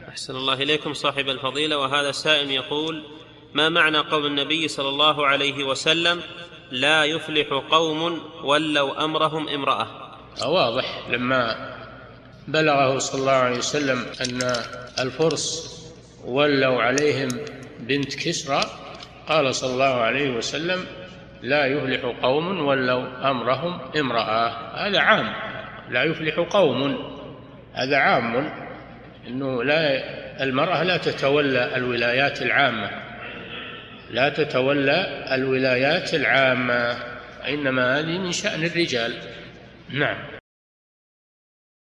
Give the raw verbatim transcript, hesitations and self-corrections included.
أحسن الله إليكم صاحب الفضيلة. وهذا سائل يقول: ما معنى قول النبي صلى الله عليه وسلم: لا يفلح قوم ولوا أمرهم امرأة؟ واضح، لما بلغه صلى الله عليه وسلم أن الفرس ولوا عليهم بنت كسرى، قال صلى الله عليه وسلم: لا يفلح قوم ولوا أمرهم امرأة. هذا عام، لا يفلح قوم هذا عام، إنه لا المرأة لا تتولى الولايات العامة، لا تتولى الولايات العامة، إنما هذه من شأن الرجال. نعم.